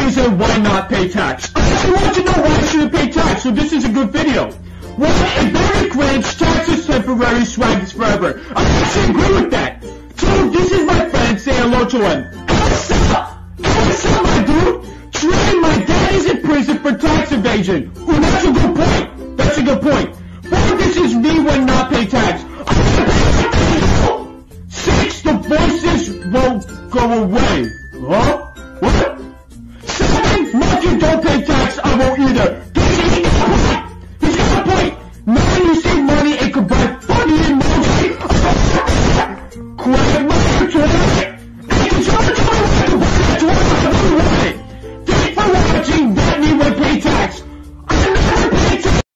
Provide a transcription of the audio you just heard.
reason why not pay tax. I want to know why I shouldn't pay tax, so this is a good video. One, in very cringe, tax is temporary, swag is forever. I actually agree with that. Two, this is my friend, say hello to him. What's up, my dude? Trey, my dad is in prison for tax evasion.